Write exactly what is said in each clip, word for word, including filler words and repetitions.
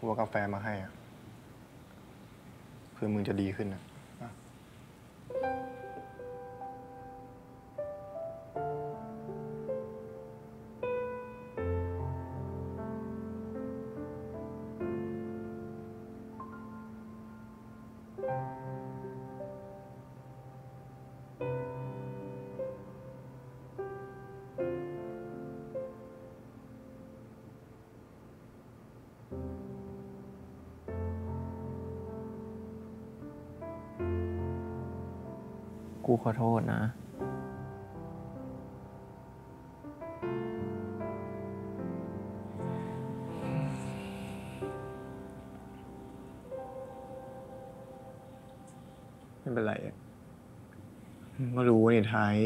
กูเอากาแฟมาให้อ่ะเพื่อมึงจะดีขึ้นนะกูขอโทษนะไม่เป็นไรก็รู้ว่าในไทย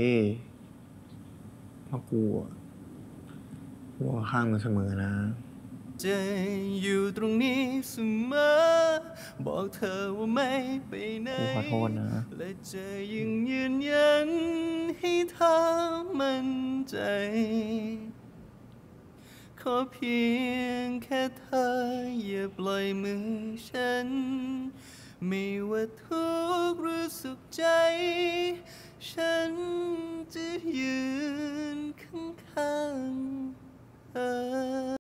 ว่ากูกูข้างมึงเสมอนะจะอยู่ตรงนี้เสมอบอกเธอว่าไม่ไปไหนกูขอโทษนะและจะยังยืนยันให้เธอมั่นใจขอเพียงแค่เธออย่าปล่อยมือฉันไม่ว่าทุกข์หรือ